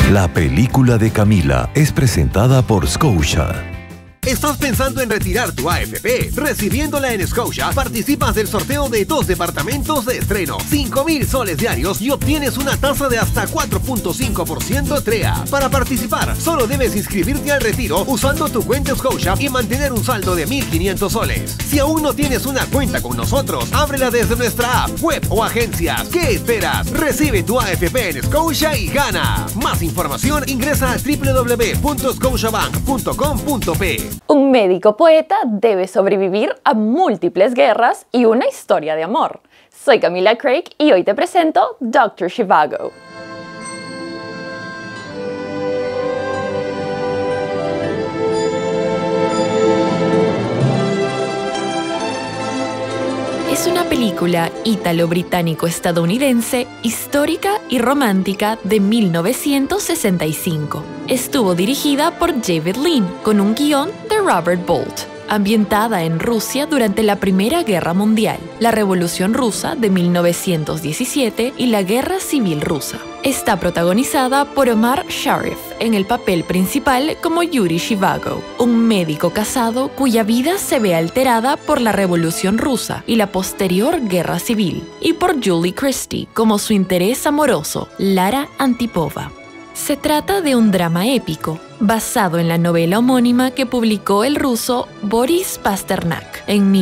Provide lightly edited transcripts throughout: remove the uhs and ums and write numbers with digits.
La película de Camila es presentada por Scotia. ¿Estás pensando en retirar tu AFP? Recibiéndola en Scotia, participas del sorteo de 2 departamentos de estreno, 5,000 soles diarios y obtienes una tasa de hasta 4.5% TREA. Para participar, solo debes inscribirte al retiro usando tu cuenta Scotia y mantener un saldo de 1.500 soles. Si aún no tienes una cuenta con nosotros, ábrela desde nuestra app, web o agencias. ¿Qué esperas? Recibe tu AFP en Scotia y gana. Más información, ingresa a www.scotiabank.com.p. Un médico poeta debe sobrevivir a múltiples guerras y una historia de amor. Soy Camila Craig y hoy te presento Dr. Zhivago. Es una película ítalo-británico-estadounidense, histórica y romántica de 1965. Estuvo dirigida por David Lean, con un guión de Robert Bolt. Ambientada en Rusia durante la Primera Guerra Mundial, la Revolución Rusa de 1917 y la Guerra Civil Rusa. Está protagonizada por Omar Sharif en el papel principal como Yuri Zhivago, un médico casado cuya vida se ve alterada por la Revolución Rusa y la posterior Guerra Civil, y por Julie Christie como su interés amoroso, Lara Antipova. Se trata de un drama épico, basado en la novela homónima que publicó el ruso Boris Pasternak en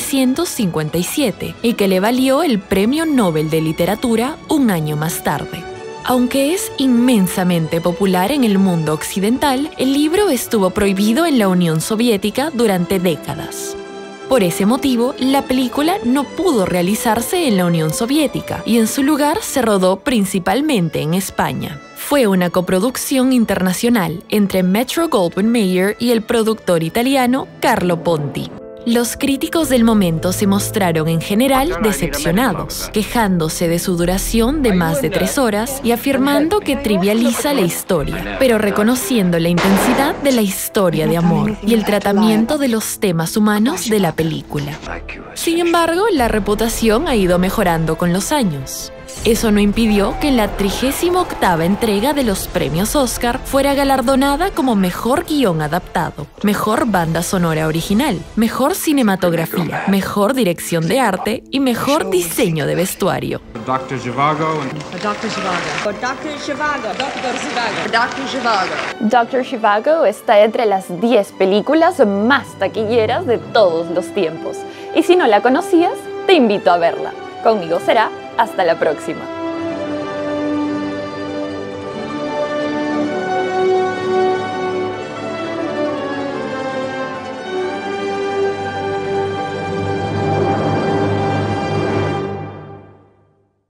1957 y que le valió el Premio Nobel de Literatura un año más tarde. Aunque es inmensamente popular en el mundo occidental, el libro estuvo prohibido en la Unión Soviética durante décadas. Por ese motivo, la película no pudo realizarse en la Unión Soviética y en su lugar se rodó principalmente en España. Fue una coproducción internacional entre Metro-Goldwyn-Mayer y el productor italiano Carlo Ponti. Los críticos del momento se mostraron en general decepcionados, quejándose de su duración de más de 3 horas y afirmando que trivializa la historia, pero reconociendo la intensidad de la historia de amor y el tratamiento de los temas humanos de la película. Sin embargo, la reputación ha ido mejorando con los años. Eso no impidió que en la 38ª entrega de los premios Oscar fuera galardonada como Mejor Guión Adaptado, Mejor Banda Sonora Original, Mejor Cinematografía, Mejor Dirección de Arte y Mejor Diseño de Vestuario. Dr. Zhivago. Dr. Zhivago. Dr. Zhivago. Dr. Zhivago. Dr. Zhivago. Dr. Zhivago está entre las 10 películas más taquilleras de todos los tiempos. Y si no la conocías, te invito a verla. Conmigo será hasta la próxima.